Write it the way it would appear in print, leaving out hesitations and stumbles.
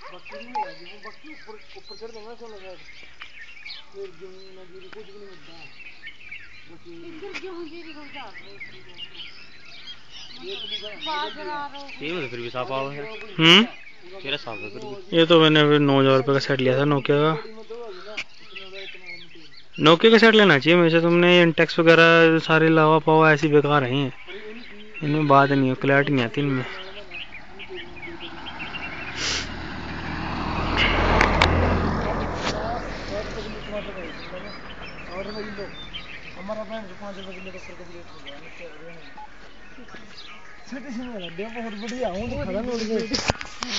बाकी नहीं है जो बाकी ऊपर चढ़ देना चलो शायद फिर गेहूं ना गिरी कुछ भी नहीं मिलता बाकी इधर गेहूं गिरी को जा रहे ये मुझे फिर भी साफ आओ तेरा साफ है फिर भी। ये तो मैंने 9,000 रुपये का सेट लिया था नोकिया का। नोकिया का सेट लेना चाहिए वैसे तुमने। इंटेक्स वगैरह सारे लावा पावा ऐसी बेकार हैं, इनमें बात नहीं है, क्लैरिटी नहीं आती इनमें। हमारा 5 रुपए किलो तो करके रेट हो गया। बहुत बढ़िया हूँ तो खड़ा